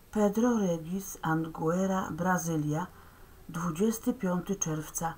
Pedro Regis Anguera, Brazylia, 25 czerwca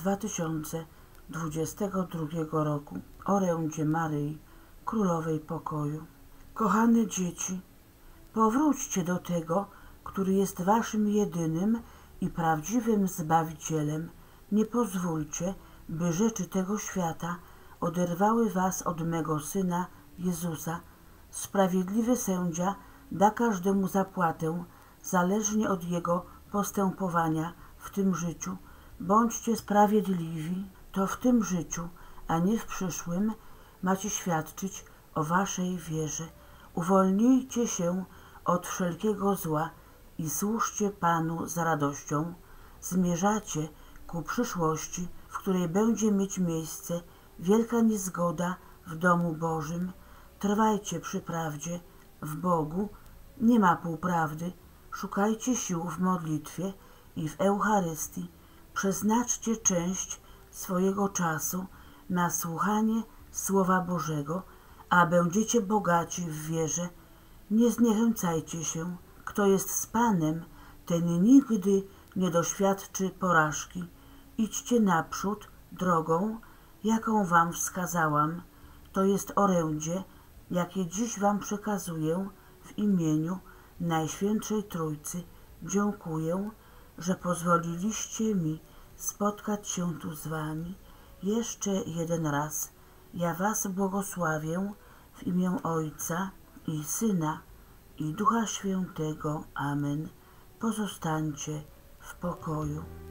2022 roku. Orędzie Maryi, Królowej Pokoju. Kochane dzieci, powróćcie do tego, który jest waszym jedynym i prawdziwym Zbawicielem. Nie pozwólcie, by rzeczy tego świata oderwały was od mego Syna Jezusa. Sprawiedliwy sędzia da każdemu zapłatę, zależnie od jego postępowania w tym życiu. Bądźcie sprawiedliwi, to w tym życiu, a nie w przyszłym, macie świadczyć o waszej wierze. Uwolnijcie się od wszelkiego zła i służcie Panu z radością. Zmierzacie ku przyszłości, w której będzie mieć miejsce wielka niezgoda w domu Bożym. Trwajcie przy prawdzie. W Bogu nie ma półprawdy. Szukajcie sił w modlitwie i w Eucharystii. Przeznaczcie część swojego czasu na słuchanie Słowa Bożego, a będziecie bogaci w wierze. Nie zniechęcajcie się. Kto jest z Panem, ten nigdy nie doświadczy porażki. Idźcie naprzód drogą, jaką wam wskazałam. To jest orędzie, jakie dziś wam przekazuję w imieniu Najświętszej Trójcy. Dziękuję, że pozwoliliście mi spotkać się tu z wami jeszcze jeden raz. Ja was błogosławię w imię Ojca i Syna i Ducha Świętego. Amen. Pozostańcie w pokoju.